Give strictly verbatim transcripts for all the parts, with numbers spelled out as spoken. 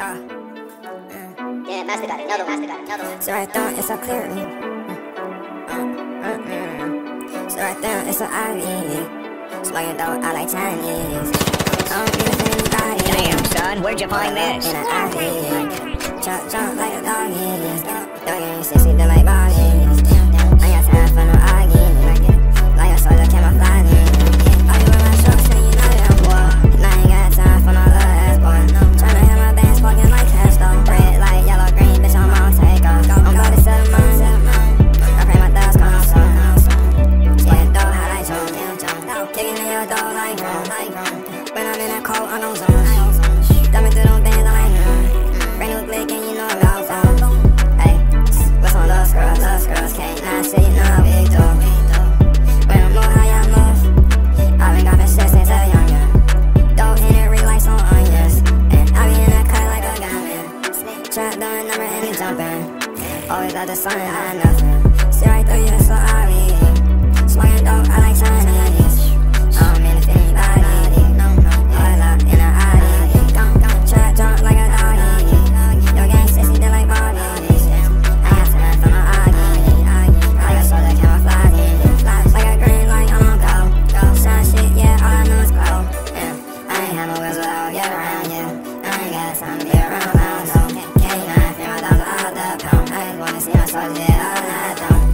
Uh, mm. Yeah, Mastercard, another one, Mastercard, another one. So right there, it's a clear. Uh, uh, mm. So right there, it's a I V. Smoking dope, I like Chinese. I don't give anybody. Damn, son, where'd you find this? In an I V. Jump, jump like a doggy. Doggy, sexy, they like bodies. I got time for no arguing. Like a soldier, camouflage. All you wear my shorts, and you know that I'm bored. Now I ain't got time for no little ass boy. Tryna hit my bands, fucking like cash though. Red light, yellow, green, bitch, I'm on take off. I'm bloody seven months. I pray my dust come on soon. Smoking dope, hot like Jones. Kicking in your door like grown. When I'm in that cold, I'm on zone. Dumb me through them things, I'm like, nah. Brand new click, and you know I'm out phone. Hey, what's on love scrubs? Love scrubs, can't not say you know big dog. When I'm more high, I'm low. I've been got shit since a young young. Dope in it, real lights on onions. And I be in that cut like a gunman. Trap doing number and it jumping. Always at the sun, I nothing. See right through you, so I be smoking dope, I like Chinese. I don't mean if anybody. All up in a Audi. Trap jump like a doggy. Your gang sexy, they like Barbie. I got time for my Augie. I got soda camouflage. Like a green light, I'm on go. Shine shit, yeah, all I know is glow. Yeah, I ain't had no wheels without get around, yeah. I ain't got time to be around, I don't know. K nine, feel my dollar out the pound. I just wanna see my soldier, yeah, all night down.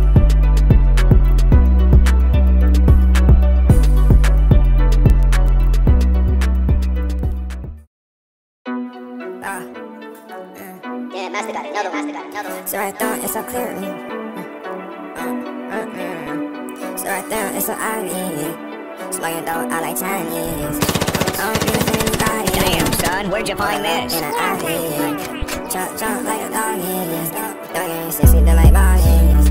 Uh, mm. Yeah, Mastercard, another one, Mastercard, another one. So right there, it's a clear. Uh, uh, mm. So right there, it's a I V. Smoking dope, I like Chinese. I don't give anybody. Damn, son, where'd you find this? In an I V. Jump, jump like a doggy. Doggy, sexy, they like bodies.